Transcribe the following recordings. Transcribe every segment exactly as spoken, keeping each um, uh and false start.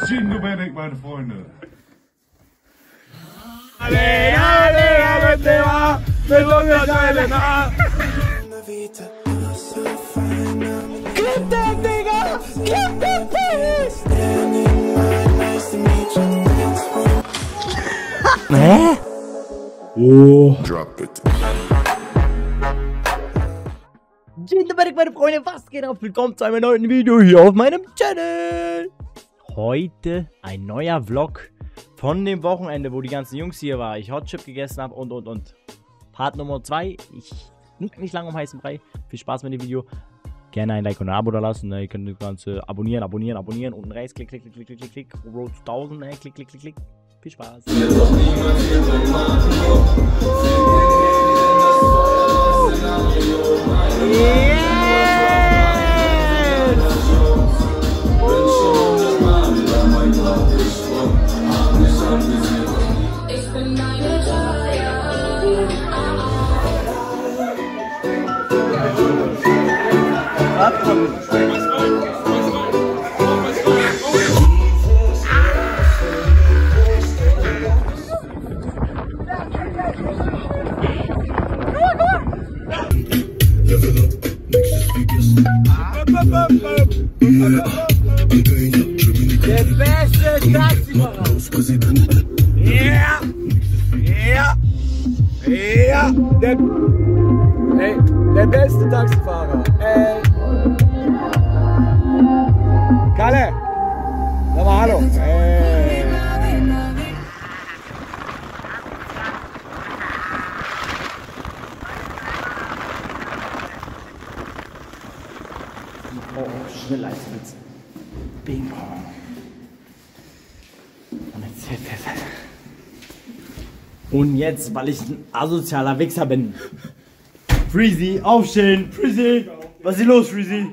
Jingo Bennett, meine Freunde. Alle, alle, alle, Thema, mit Ungerteile nach. Gib den, Digga! Gib den, Hä? Oh. Drop it. Dzień dobry, meine Freunde, was geht ab? Willkommen zu einem neuen Video hier auf meinem Channel. Heute ein neuer Vlog von dem Wochenende, wo die ganzen Jungs hier waren, ich Hotchip gegessen habe und und und. Part Nummer zwei. Ich nicht, nicht lange um heißen Brei. Viel Spaß mit dem Video. Gerne ein Like und ein Abo da lassen. Ne? Ihr könnt das Ganze abonnieren, abonnieren, abonnieren. Unten rechts, klick, klick, klick, klick, klick, klick, klick. Road zu tausend, ne? Klick, klick, klick, klick. Viel Spaß. Der beste Taxifahrer. Ja, ja, ja, der, ey, der beste Taxifahrer. Ey. Kalle, sag mal hallo. Ey. Oh, schnell Eiswitz. Bing Bong. Und jetzt, jetzt, jetzt. Und jetzt, weil ich ein asozialer Wichser bin. Freezy, aufstehen. Freezy. Was ist hier los, Freezy?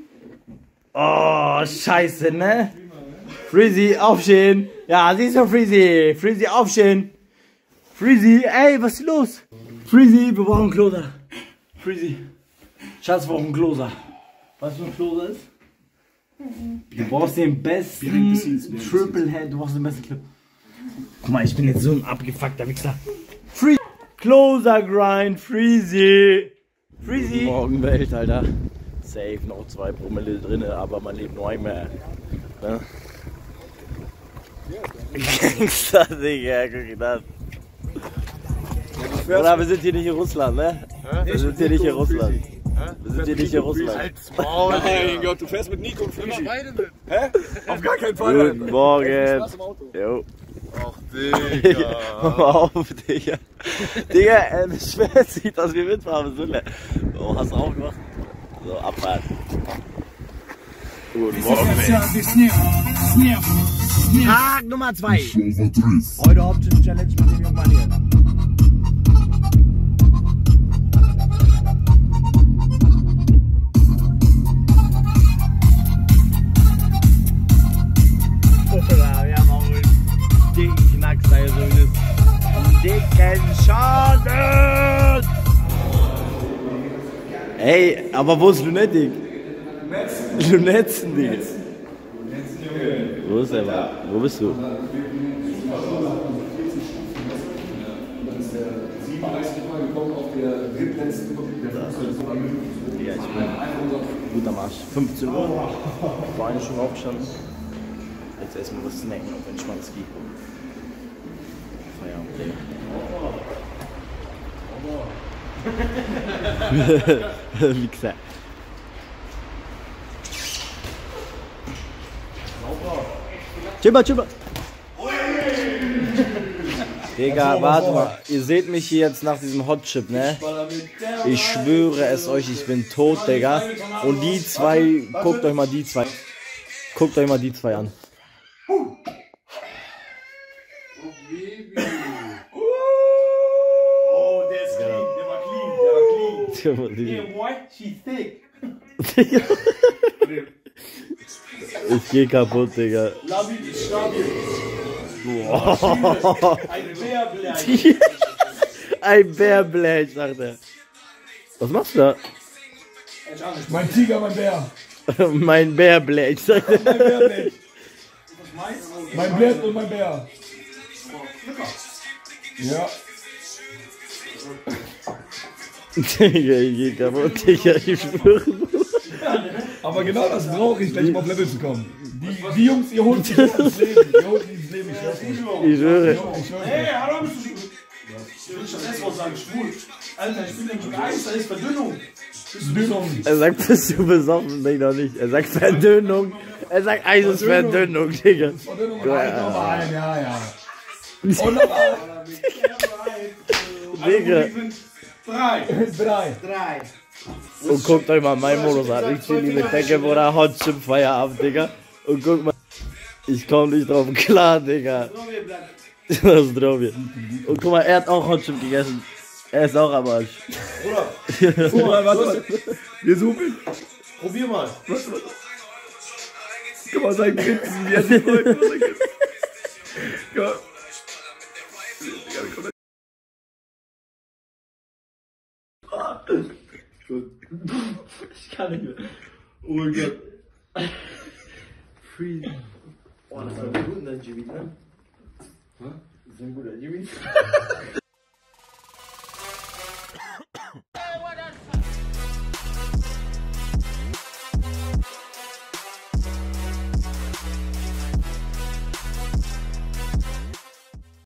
Oh, scheiße, ne? Freezy, aufstehen. Ja, siehst du, Freezy. Freezy, aufstehen. Freezy, ey, was ist hier los? Freezy, wir brauchen einen Closer. Freezy. Schatz, wir brauchen einen Closer. Weißt du, was ein Closer ist? Du brauchst den besten Triple Head, du brauchst den besten Clip. Guck mal, ich bin jetzt so ein abgefuckter Wichser. Free Closer Grind, Freezy. Freezy. Morgenwelt, Alter. Safe, noch zwei Promille drin, aber man lebt nur einmal. Ne? Gangster, Digga, guck dir das. Oder wir sind hier nicht in Russland, ne? Wir sind hier nicht in Russland. Wir sind hier nicht in Russland. Mein Gott, du fährst mit Nico und Freezy. Hä? Auf gar keinen Fall. Guten Morgen. Jo. Ach, Digga. Hör mal auf, Digga. Digga, äh, schwer sieht, dass wir mitfahren sollen. Oh, hast du auch gemacht? So, Abfahrt. Guten Morgen, Tag Nummer zwei. Heute Hauptchallenge mit dem jungen Mann hier. Wir haben auch einen dicken Knackseil, so einen dicken Schaden. Ey, aber wo ist Lunetti? Lunetzen, Digga. Wo ist er, Mann? Wo bist du? Ja, ich bin gut am Arsch. fünfzehn Uhr. War eine schon aufgestanden. Jetzt erstmal was snacken auf entspanntes Ski. Feierabend, Digga. Wie gesagt. Chimba, chimba. Digga, warte mal. Ihr seht mich hier jetzt nach diesem Hotchip, ne? Ich schwöre es euch, ich bin tot, Digga. Und die zwei, guckt euch mal die zwei. Guckt euch mal die zwei an. Oh, Baby. Oh, der ist clean. Der war clean. Der war clean. Hey, boy, she's thick. Ich geh kaputt, Digga. Labi, stabil. Boah. Ein Bärblech. Ein Bärblech, sagt er. Was machst du da? Mein Tiger, mein Bär. Mein Bärblech, sagt er. Mein Bärblech. Mein Bär und mein Bär. Ja. Digga, ich geh kaputt, Digga, ich schwöre. Aber genau das brauche ich, gleich um auf Level zu kommen. Die, die Jungs, ihr holt sich ins Leben. Ihr holt sich ins Leben, ich schwöre. Ich schwöre. Hey, hallo, bist du schon. Ich will schon erst mal sagen, schwul. Alter, ich bin nämlich Eis, da ist Verdünnung. Dünung. Er sagt, bist du besoffen? Nee, noch nicht. Er sagt Verdünnung. Er sagt, Eis ist Verdünnung, Digga. Verdünnung und Eis nochmal ein, ja, ja. Und nochmal. Digga. Drei. Drei. Drei. Und guckt euch mal meinen Modus an. Ich chill mit Decke, Bruder, Hot Chip Feierabend, Digga. Und guck mal. Ich komm nicht drauf klar, Digga. Das ist Drobje. Und guck mal, er hat auch Hot Chip gegessen. Er ist auch am Arsch. Bruder, Guck mal, warte mal. Wir suchen. probier mal. Guck mal, sein Grinsen, wie er sich freut. Guck mal. Ich kann nicht mehr. Oh mein Gott. Free. Oh, das war ein guter Jimmy, ne? Das ist ein guter Jimmy.